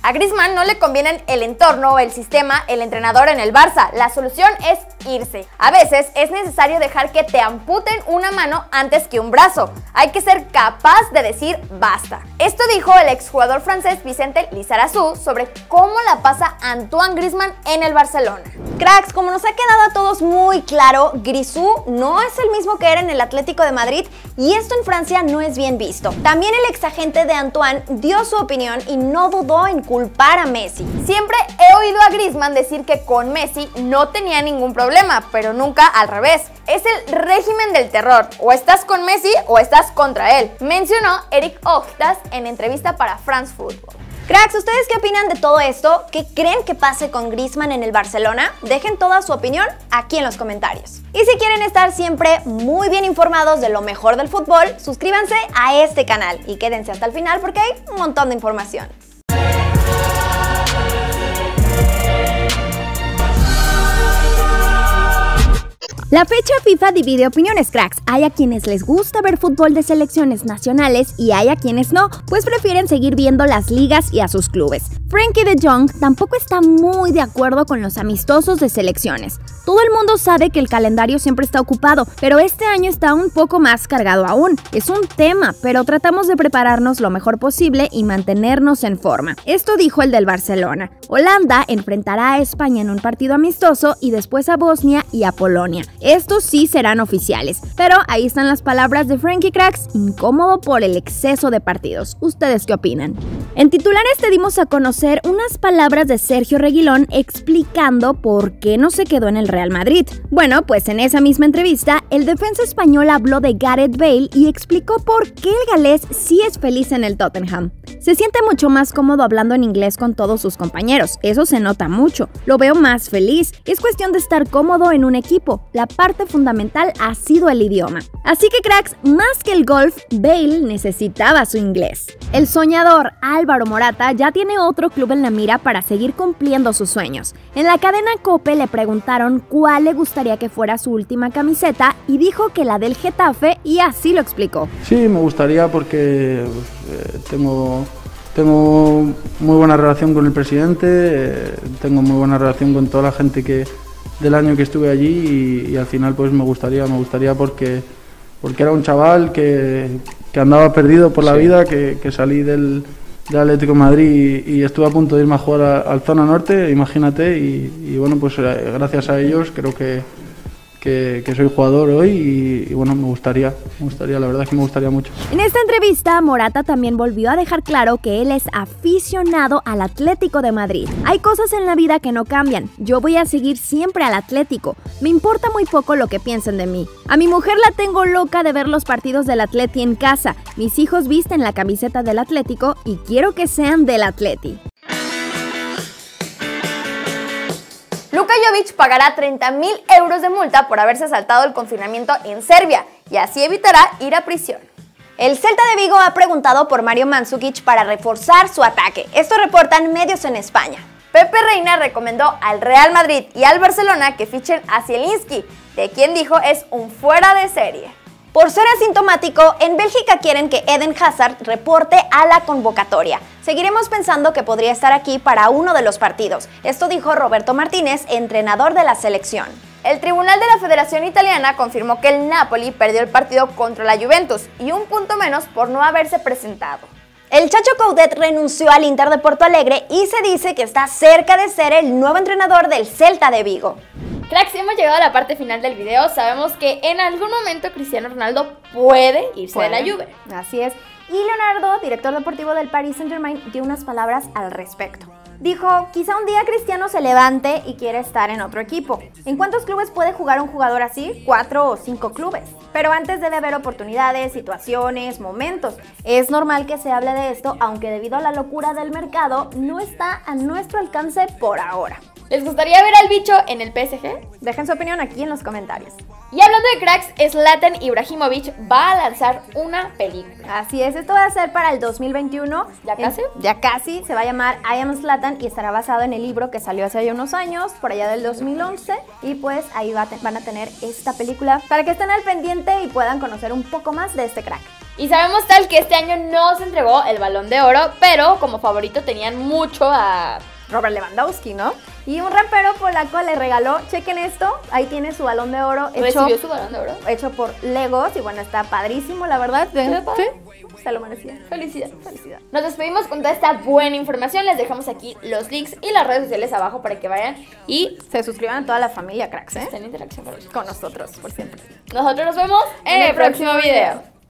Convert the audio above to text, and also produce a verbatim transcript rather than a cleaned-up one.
A Griezmann no le convienen el entorno, el sistema, el entrenador en el Barça. La solución es irse. A veces es necesario dejar que te amputen una mano antes que un brazo. Hay que ser capaz de decir basta. Esto dijo el exjugador francés Vicente Lizarazu sobre cómo la pasa Antoine Griezmann en el Barcelona. Cracks, como nos ha quedado a todos muy claro, Grisou no es el mismo que era en el Atlético de Madrid y esto en Francia no es bien visto. También el exagente de Antoine dio su opinión y no dudó en culpar a Messi. Siempre he oído a Griezmann decir que con Messi no tenía ningún problema, pero nunca al revés. Es el régimen del terror, o estás con Messi o estás contra él, mencionó Eric Ochtas en entrevista para France Football. Cracks, ¿ustedes qué opinan de todo esto? ¿Qué creen que pase con Griezmann en el Barcelona? Dejen toda su opinión aquí en los comentarios. Y si quieren estar siempre muy bien informados de lo mejor del fútbol, suscríbanse a este canal y quédense hasta el final porque hay un montón de información. La fecha FIFA divide opiniones, cracks. Hay a quienes les gusta ver fútbol de selecciones nacionales y hay a quienes no, pues prefieren seguir viendo las ligas y a sus clubes. Frenkie de Jong tampoco está muy de acuerdo con los amistosos de selecciones. Todo el mundo sabe que el calendario siempre está ocupado, pero este año está un poco más cargado aún. Es un tema, pero tratamos de prepararnos lo mejor posible y mantenernos en forma. Esto dijo el del Barcelona. Holanda enfrentará a España en un partido amistoso y después a Bosnia y a Polonia. Estos sí serán oficiales, pero ahí están las palabras de Frenkie, cracks, incómodo por el exceso de partidos. ¿Ustedes qué opinan? En titulares te dimos a conocer unas palabras de Sergio Reguilón explicando por qué no se quedó en el Real Madrid. Bueno, pues en esa misma entrevista, el defensa español habló de Gareth Bale y explicó por qué el galés sí es feliz en el Tottenham. Se siente mucho más cómodo hablando en inglés con todos sus compañeros, eso se nota mucho. Lo veo más feliz, es cuestión de estar cómodo en un equipo. La parte fundamental ha sido el idioma. Así que cracks, más que el golf, Bale necesitaba su inglés. El soñador Álvaro Morata ya tiene otro club en la mira para seguir cumpliendo sus sueños. En la cadena COPE le preguntaron cuál le gustaría que fuera su última camiseta y dijo que la del Getafe y así lo explicó. Sí, me gustaría porque eh, tengo, tengo muy buena relación con el presidente, eh, tengo muy buena relación con toda la gente que del año que estuve allí y, y al final pues me gustaría, me gustaría porque, porque era un chaval que, que andaba perdido por la sí. vida, que, que salí del, del Atlético de Madrid y, y estuve a punto de irme a jugar a, al Zona Norte, imagínate, y, y bueno, pues gracias a ellos creo que, que, que soy jugador hoy y, y bueno, me gustaría, me gustaría, la verdad es que me gustaría mucho. En esta entrevista, Morata también volvió a dejar claro que él es aficionado al Atlético de Madrid. Hay cosas en la vida que no cambian, yo voy a seguir siempre al Atlético, me importa muy poco lo que piensen de mí. A mi mujer la tengo loca de ver los partidos del Atleti en casa, mis hijos visten la camiseta del Atlético y quiero que sean del Atleti. Luka Jovic pagará treinta mil euros de multa por haberse saltado el confinamiento en Serbia y así evitará ir a prisión. El Celta de Vigo ha preguntado por Mario Mandžukić para reforzar su ataque. Esto reportan medios en España. Pepe Reina recomendó al Real Madrid y al Barcelona que fichen a Zielinski, de quien dijo es un fuera de serie. Por ser asintomático, en Bélgica quieren que Eden Hazard reporte a la convocatoria. Seguiremos pensando que podría estar aquí para uno de los partidos. Esto dijo Roberto Martínez, entrenador de la selección. El Tribunal de la Federación Italiana confirmó que el Napoli perdió el partido contra la Juventus y un punto menos por no haberse presentado. El Chacho Coudet renunció al Inter de Porto Alegre y se dice que está cerca de ser el nuevo entrenador del Celta de Vigo. Cracks, hemos llegado a la parte final del video. Sabemos que en algún momento Cristiano Ronaldo puede irse ¿Puede? de la Juve. Así es. Y Leonardo, director deportivo del Paris Saint-Germain, dio unas palabras al respecto. Dijo, quizá un día Cristiano se levante y quiere estar en otro equipo. ¿En cuántos clubes puede jugar un jugador así? Cuatro o cinco clubes. Pero antes debe haber oportunidades, situaciones, momentos. Es normal que se hable de esto, aunque debido a la locura del mercado, no está a nuestro alcance por ahora. ¿Les gustaría ver al bicho en el P S G? Dejen su opinión aquí en los comentarios. Y hablando de cracks, Zlatan Ibrahimovic va a lanzar una película. Así es, esto va a ser para el dos mil veintiuno. ¿Ya casi? En, ya casi, se va a llamar I Am Zlatan y estará basado en el libro que salió hace ya unos años, por allá del dos mil once. Y pues ahí va a van a tener esta película para que estén al pendiente y puedan conocer un poco más de este crack. Y sabemos tal que este año no se entregó el Balón de Oro, pero como favorito tenían mucho a Robert Lewandowski, ¿no? Y un rapero polaco le regaló, chequen esto, ahí tiene su Balón de Oro hecho, ¿Recibió su Balón de Oro? hecho por Legos y bueno, está padrísimo, la verdad. ¿Sí? Se lo merecía. Felicidad, felicidad. Nos despedimos con toda esta buena información. Les dejamos aquí los links y las redes sociales abajo para que vayan y Se suscriban a toda la familia, cracks, ¿eh? estén en interacción con nosotros. Con nosotros, por siempre. Nosotros nos vemos en el próximo video.